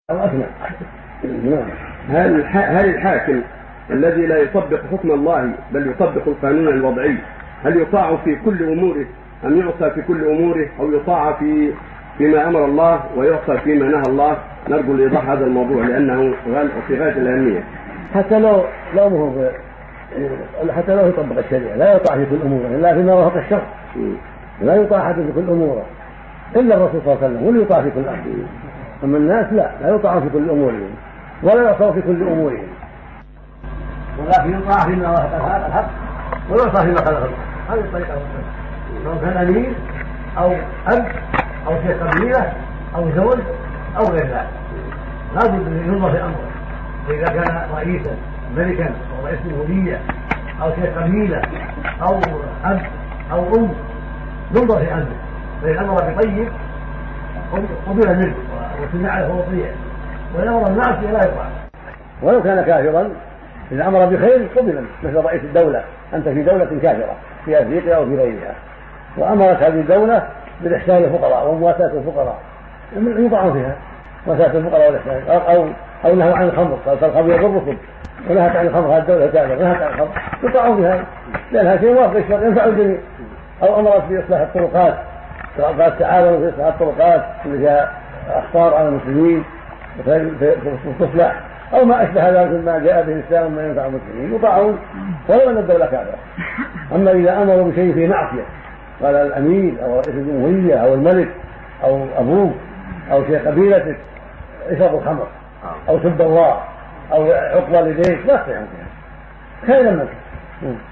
أو أثنى. هل الحاكم الذي لا يطبق حكم الله بل يطبق القانون الوضعي هل يطاع في كل أموره أم يعصى في كل أموره أو يطاع فيما أمر الله ويعصى فيما نهى الله؟ نرجو لإيضاح هذا الموضوع لأنه في غاية الأهمية. حتى لو يطبق الشريعة لا يطاع في كل أموره إلا فيما وافق الشرع. لا يطاع أحد في كل أموره إلا الرسول صلى الله عليه وسلم هو اللي يطاع في كل أمر. أما الناس لا يطاع في كل أمورهم ولا يعصى في كل أمورهم، ولكن يطاع فيما وافق الحق ويعصى فيما خالف الحق. هذه الطريقة سواء كان أمير أو أب أو شيخ قبيلة أو زوج أو غير ذلك لا بد أن ينظر في أمره. فإذا كان رئيسا ملكا أو رئيس جمهورية أو شيخ قبيلة أو أب أو أم ينظر في أمره، فإن أمر بطيب قبل منه وسمع له وطيع، وإن أمر بالمعصية لا يطاع. ولو كان كافرا إذا أمر بخير قبل، مثل رئيس الدولة، أنت في دولة كافرة في أفريقيا أو في غيرها وأمرت هذه الدولة بالإحسان للفقراء ومواساة الفقراء يطاع فيها، مواساة الفقراء والإحسان، أو نهوا عن الخمر قال الخمر يضركم ونهت عن الخمر هذه الدولة كافرة نهت عن الخمر يطاع فيها لأنها شيء موافق الشرع ينفع الجميع. أو أمرت بإصلاح الطرقات قال تعاونوا في إصلاح الطرقات اللي فيها أخطار على المسلمين وتصلح أو ما أشبه ذلك ما جاء به الإسلام ما ينفع المسلمين يطاعون ولو أن الدولة كافرة. أما إذا أمروا بشيء فيه معصية قال الأمير أو رئيس الجمهورية أو الملك أو أبوك أو شيخ قبيلتك اشرب الخمر أو سب الله أو عق والديك ما يستطيعون فيها خيرا منك.